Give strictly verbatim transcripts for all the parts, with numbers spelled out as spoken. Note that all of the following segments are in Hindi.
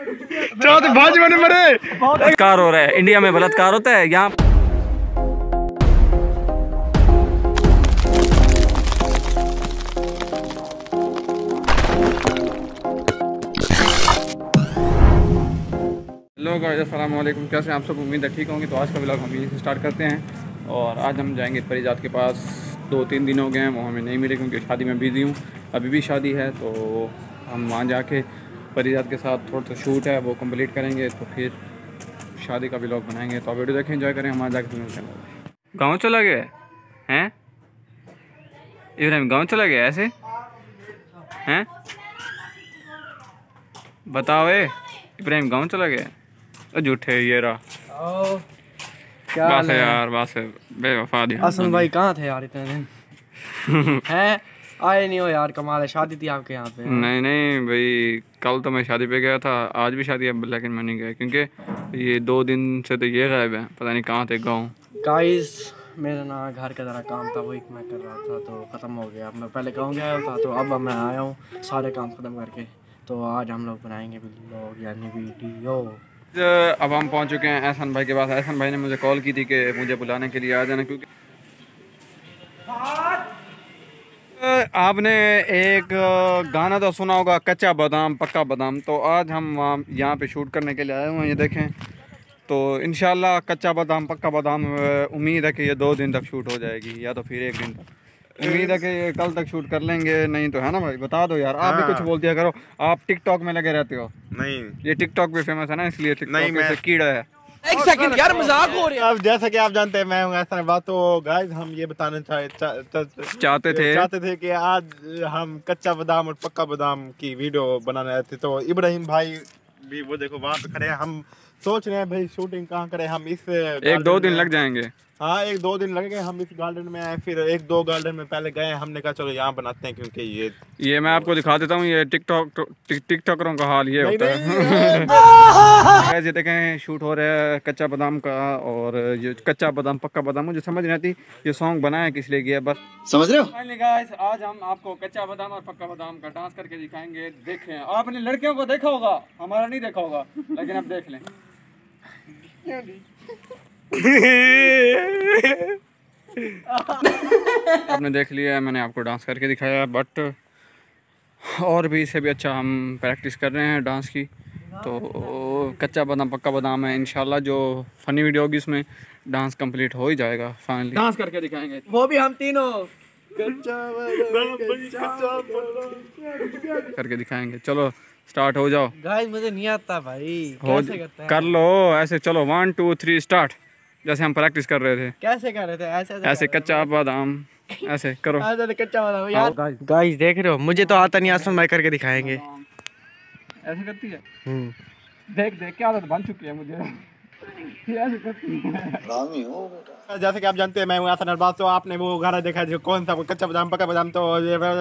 चौथे भाजी बने मरे। बलात्कार हो रहा है, इंडिया में बलात्कार होता है यहाँ। हेलो गाइस, अस्सलाम वालेकुम। कैसे आप सब? उम्मीद है ठीक होंगे। तो आज का व्लॉग हम यहीं से स्टार्ट करते हैं और आज हम जाएंगे परिजात के पास। दो तीन दिन हो गए हैं, वो हमें नहीं मिले क्योंकि शादी में बिज़ी हूँ। अभी भी शादी है तो हम वहाँ जाके परिजात के साथ थोड़ा सा शूट है वो कंप्लीट करेंगे, तो फिर शादी का व्लॉग बनाएंगे। तो आप वीडियो देखें, एंजॉय करें। हम वहाँ जाके मिलते हैं। गाँव चला गया हैं इब्राहिम? गाँव चला गया ऐसे हैं? बताओ ए इब्राहिम, गाँव चला गया? झूठे ये रहा। क्या बस है यार, बस है बेवफा दी। असल भाई कहाँ थे यार इतने दिन? हैं आए नहीं हो यार, कमाल है। शादी थी आपके यहाँ पे? नहीं नहीं भाई, कल तो मैं शादी पे गया था, आज भी शादी है लेकिन मैं नहीं गया क्योंकि ये दो दिन से तो ये गायब है, पता नहीं कहाँ थे गाँव। गाइस मेरा ना घर का ज़रा काम था, वही मैं कर रहा था तो ख़त्म हो गया। मैं पहले गाँव गया था तो अब मैं आया हूँ सारे काम ख़त्म करके। तो आज हम लोग बनाएंगे व्लॉग यानी वीडियो। अब हम पहुंच चुके हैं एहसान भाई के पास। एहसान भाई ने मुझे कॉल की थी कि मुझे बुलाने के लिए आ जाना, क्योंकि आपने एक गाना तो सुना होगा, कच्चा बादाम पक्का बादाम। तो आज हम वहाँ यहाँ पे शूट करने के लिए आए हुए हैं, ये देखें। तो इंशाल्लाह कच्चा बादाम पक्का बादाम, उम्मीद है कि ये दो दिन तक शूट हो जाएगी या तो फिर एक दिन तक। उम्मीद है कि ये कल तक शूट कर लेंगे, नहीं तो है ना भाई? बता दो यार, आप भी कुछ बोल दिया करो। आप टिकटॉक में लगे रहते हो। नहीं, ये टिकटॉक पे फेमस है ना, इसलिए टिकटॉक मैं... से कीड़ा है। एक सेकंड यार, मजाक हो रहा है। अब जैसा कि आप जानते हैं मैं हूँ ऐसा बात। तो गाइस हम ये बताना चाहे चा, चा, चाहते थे चाहते थे कि आज हम कच्चा बादाम और पक्का बादाम की वीडियो बनाने आए थे। तो इब्राहिम भाई भी वो देखो वहाँ पे खड़े हैं। हम सोच रहे हैं भाई शूटिंग कहाँ करें हम। इस एक दो दिन लग जाएंगे। हाँ, एक दो दिन लगेंगे। हम इस गार्डन में आए, फिर एक दो गार्डन में पहले गए। हमने कहा चलो यहाँ बनाते हैं क्योंकि ये ये मैं आपको दिखा देता हूँ। ये टिकटॉक टिकटॉकरों का हाल ये होता है। ये देखें, शूट हो रहा है कच्चा बादाम का। और ये कच्चा बादाम पक्का बादाम मुझे समझ नहीं आती ये सॉन्ग बनाया किस लिए गया, बस समझ रहे हो। गाइस आज हम आपको कच्चा बादाम और पक्का बादाम का डांस करके दिखाएंगे। देखें, आपने लड़कियों को देखा होगा, हमारा नहीं देखा होगा, लेकिन अब देख लें। आपने देख लिया है, मैंने आपको डांस करके दिखाया, बट और भी इससे भी अच्छा हम प्रैक्टिस कर रहे हैं डांस की। तो कच्चा बादाम पक्का बादाम है, इंशाल्लाह जो फनी वीडियो होगी उसमें डांस कंप्लीट हो ही जाएगा। फाइनली डांस करके दिखाएंगे, वो भी हम तीनों करके दिखाएंगे। चलो स्टार्ट हो जाओ। गाइस मुझे नहीं आता भाई, हो कैसे करते हैं? कर लो ऐसे, चलो वन टू थ्री स्टार्ट। जैसे हम प्रैक्टिस कर रहे थे, कैसे कर रहे थे? ऐसे ऐसे, ऐसे कच्चा बादाम ऐसे करो। ऐसे कच्चा बादाम यार। गाइस देख रहे हो, मुझे तो आता नहीं, आसमान भाई करके दिखाएंगे। ऐसे करती है, देख देख क्या आदत बन चुकी है मुझे। ऐसे करती है। जैसे कि आप जानते हैं मैं हूँ ऐसा बात। तो आपने वो गाना देखा जो कौन सा, कच्चा बादाम पक्का बादाम। तो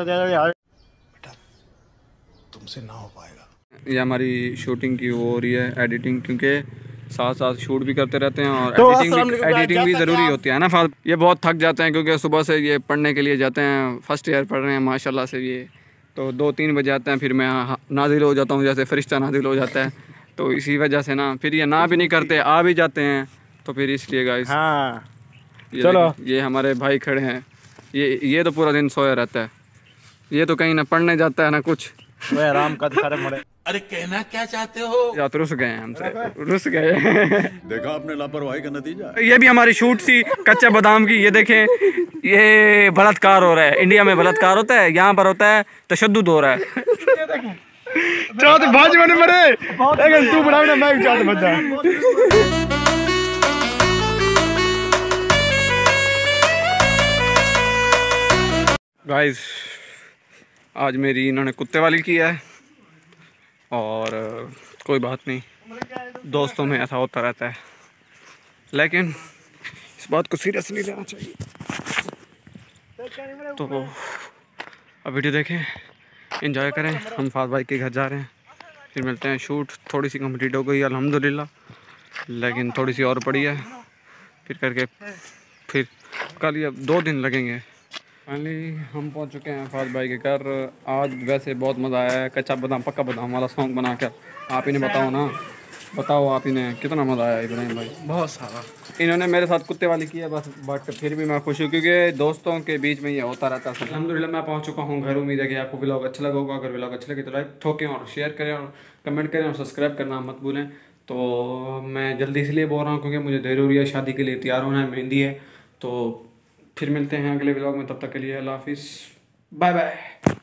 तुमसे ना हो पाएगा। ये हमारी शूटिंग की वो हो रही है, एडिटिंग, क्योंकि साथ साथ शूट भी करते रहते हैं और तो एडिटिंग भी, एडिटिंग भी ज़रूरी होती है ना। फाद ये बहुत थक जाते हैं क्योंकि सुबह से ये पढ़ने के लिए जाते हैं, फर्स्ट ईयर पढ़ रहे हैं माशाल्लाह से। ये तो दो तीन बजे आते हैं, फिर मैं नाजिल हो जाता हूँ जैसे फरिश्ता नाजिल हो जाता है। तो इसी वजह से ना फिर ये ना भी नहीं करते, आ भी जाते हैं। तो फिर इसलिए गाइस हाँ ये चलो, ये हमारे भाई खड़े हैं। ये ये तो पूरा दिन सोया रहता है, ये तो कहीं ना पढ़ने जाता है ना कुछ। वो आराम का सारे मरे। अरे कहना क्या चाहते हो? या तो रुस गए हैं हमसे, रुस गए। देखा आपने लापरवाही का नतीजा। ये भी हमारी शूट थी कच्चे बादाम की। ये देखें, ये बलात्कार हो रहा है, इंडिया में बलात्कार होता है, यहाँ पर होता है तशद्दुद हो रहा है। चौथे भाजी बने मरे, लेकिन तू बना मैं चौथे बजा। गाइस आज मेरी इन्होंने कुत्ते वाली की है, और कोई बात नहीं, दोस्तों में ऐसा होता रहता है, लेकिन इस बात को सीरियस नहीं लेना चाहिए। तो अब वीडियो देखें, एंजॉय करें। हम फाद भाई के घर जा रहे हैं, फिर मिलते हैं। शूट थोड़ी सी कंप्लीट हो गई अल्हम्दुलिल्लाह, लेकिन थोड़ी सी और पड़ी है, फिर करके फिर कल या दो दिन लगेंगे फाइनली हम पहुंच चुके हैं फाज भाई के घर। आज वैसे बहुत मज़ा आया है कच्चा बादाम पक्का बादाम वाला सॉन्ग बनाकर। आप इन्हें बताओ ना, बताओ आप इन्हें कितना मज़ा आया इब्राहिम भाई? बहुत सारा। इन्होंने मेरे साथ कुत्ते वाली की है बस, बट फिर भी मैं खुश हूँ क्योंकि दोस्तों के बीच में ये होता रहता है। अल्हम्दुलिल्लाह मैं पहुँच चुका हूँ घर। उम्मीद है कि आपको व्लॉग अच्छा लगा होगा। अगर व्लॉग अच्छा लगे तो लाइक ठोकें और शेयर करें और कमेंट करें और सब्सक्राइब करना मत भूलें। तो मैं जल्दी इसलिए बोल रहा हूँ क्योंकि मुझे ज़रूरी है, शादी के लिए तैयार होना है, मेहंदी है। तो फिर मिलते हैं अगले व्लॉग में, तब तक के लिए अल्लाह हाफिज़, बाय बाय।